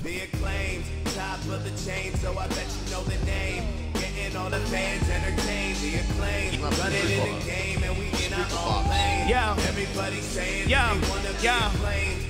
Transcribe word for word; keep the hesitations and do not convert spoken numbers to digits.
The Acclaimed, top of the chain, so I bet you know the name. Getting all the fans entertained. The Acclaimed, running in the game, and we in our own lane. Yeah. Everybody saying Yeah. they wanna be Yeah. acclaimed.